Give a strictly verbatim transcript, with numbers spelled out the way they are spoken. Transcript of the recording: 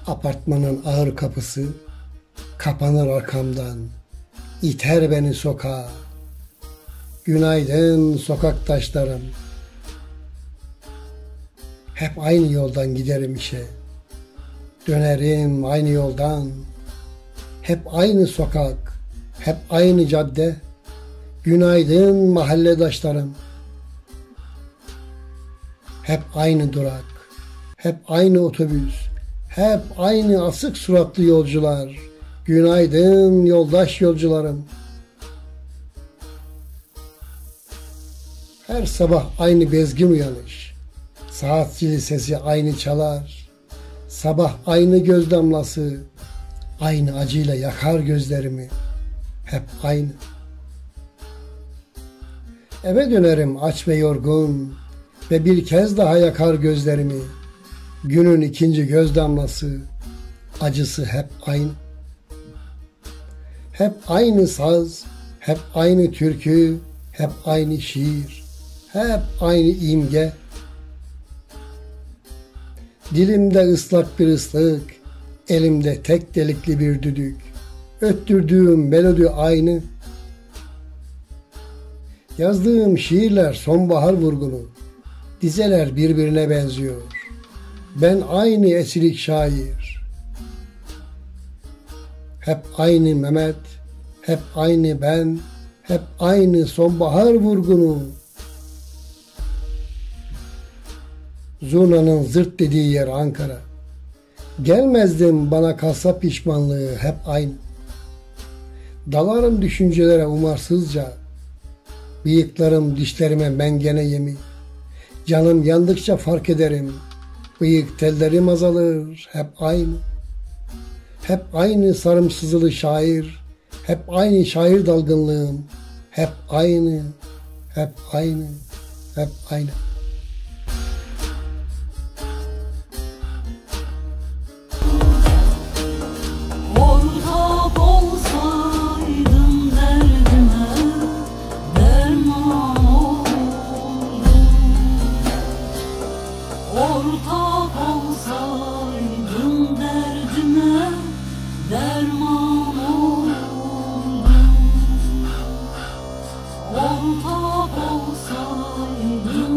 Apartmanın ağır kapısı kapanır arkamdan, iter beni sokağa. Günaydın sokaktaşlarım. Hep aynı yoldan giderim işe. Dönerim aynı yoldan. Hep aynı sokak, hep aynı cadde. Günaydın mahalledaşlarım. Hep aynı durak, hep aynı otobüs, hep aynı asık suratlı yolcular. Günaydın yoldaş yolcularım. Her sabah aynı bezgin uyanış. Saat zili sesi aynı çalar. Sabah aynı göz damlası, aynı acıyla yakar gözlerimi. Hep aynı. Eve dönerim aç ve yorgun ve bir kez daha yakar gözlerimi. Günün ikinci göz damlası, acısı hep aynı. Hep aynı saz, hep aynı türkü, hep aynı şiir, hep aynı imge. Dilimde ıslak bir ıslık, elimde tek delikli bir düdük. Öttürdüğüm melodi aynı. Yazdığım şiirler sonbahar vurgunu, dizeler birbirine benziyor. Ben aynı esilik şair. Hep aynı Mehmet, hep aynı ben, hep aynı sonbahar vurgunu. Zurnanın zırt dediği yer Ankara. Gelmezdim bana kalsa pişmanlığı hep aynı. Dalarım düşüncelere umarsızca. Bıyıklarım dişlerime mengene yemi. Canım yandıkça fark ederim. Bıyık tellerim azalır hep aynı. Hep aynı sarımsızılı şair. Hep aynı şair dalgınlığım. Hep aynı. Hep aynı. Hep aynı. Ortak olsaydın derdime derman olurdum. Ortak olsaydın